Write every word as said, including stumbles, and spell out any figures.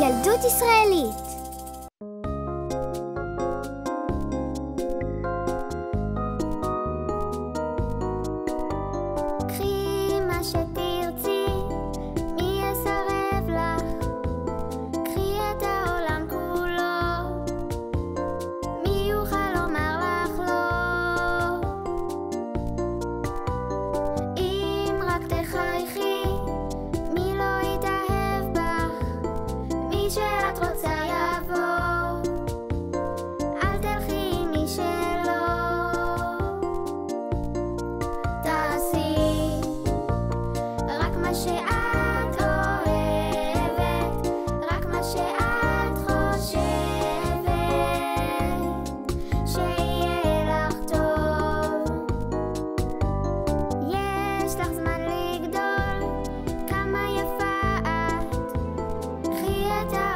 ילדות ישראלית. קחי מה שתרצי, מי יסרב לך? קחי את העולם כולו, מי יוכל לומר לך לא? אם רק תחייכי, מי לא יתאהב בך? מי שאת רוצה יבוא, אל תלכי עם מי שלא. תעשי רק מה שאת אוהבת, רק מה שאת חושבת שיהיה לך טוב. יש לך זמן לגדול, כמה יפה את. קחי את